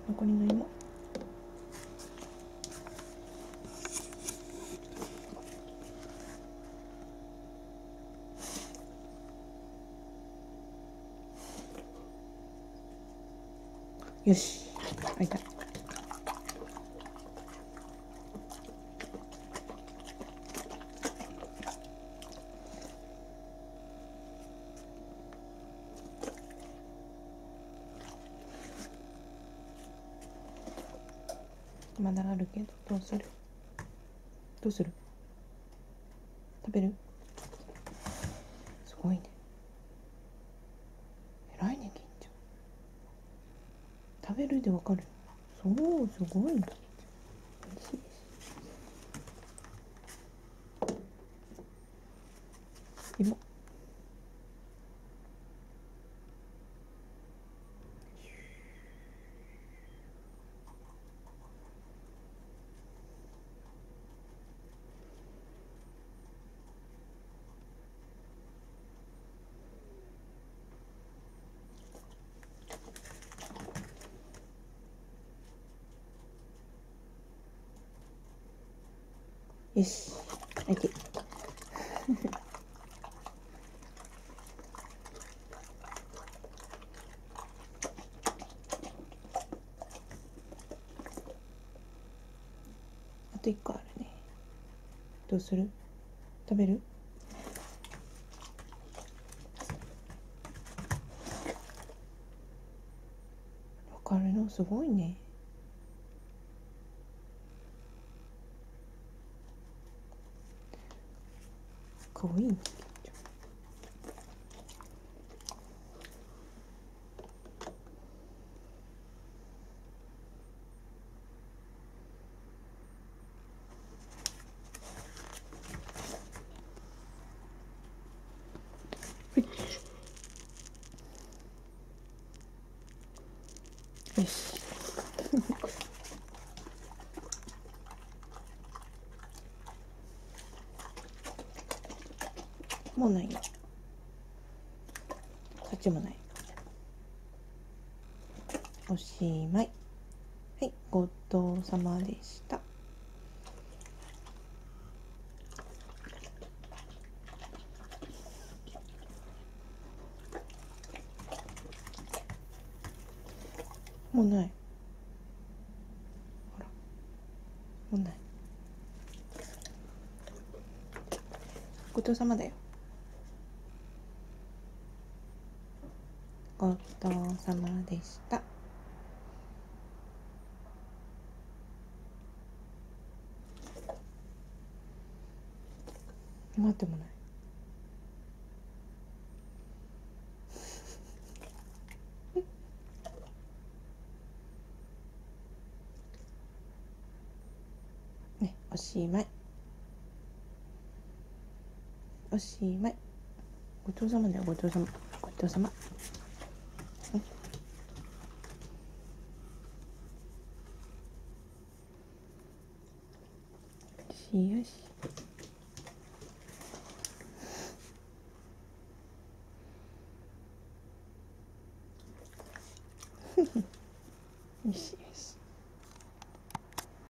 残りの芋。よし、開いた。まだあるけど、どうする？どうする？食べる？すごいね。偉いね、金ちゃん。食べるでわかる。そう、すごいね。美味しいです。芋。よし、開いて。あと1個あるね。どうする？食べる？わかるの？すごいね。かわいいね。よし。もうないよ。こっちもない。おしまい。はい、ごちそうさまでした。もうない。ほら、もうない。ごちそうさまだよ。ごちそうさまでした。待ってもない。ね、おしまい。おしまい。ごちそうさまだよ、ごちそうさま。ごちそうさま。よしよし。